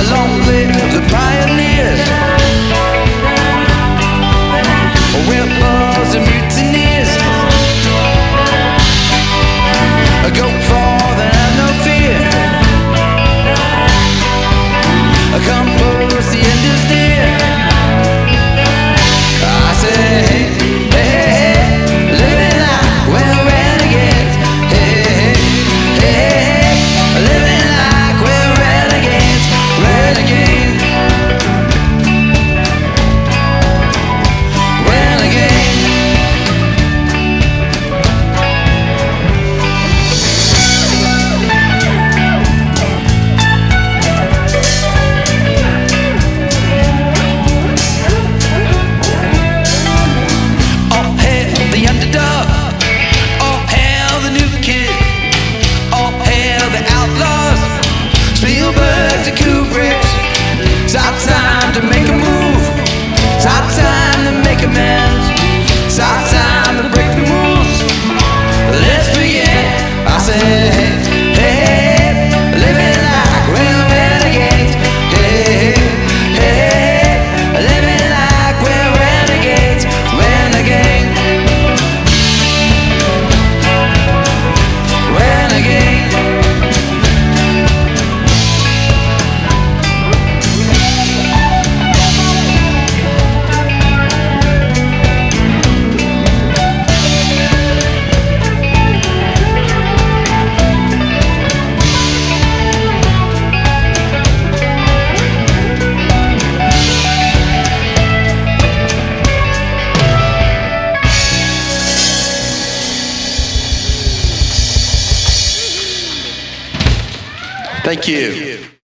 Long live the pioneers, rebels and mutineers. Go forth and have no fear. Compose the end is near. I say, hey, hey, hey, living like we're renegades. Hey, hey, hey, hey, living like we're renegades, renegades, renegades. All hail the underdog, all hail the new kid, all hail the outlaws, Spielbergs and Kubricks. It's our time to make a move, it's our time to make amends, it's our time to break the rules. Let's begin. I say, hey, hey, living like we're renegades. Hey, hey, hey, living like we're renegades, renegades, renegades. Thank you.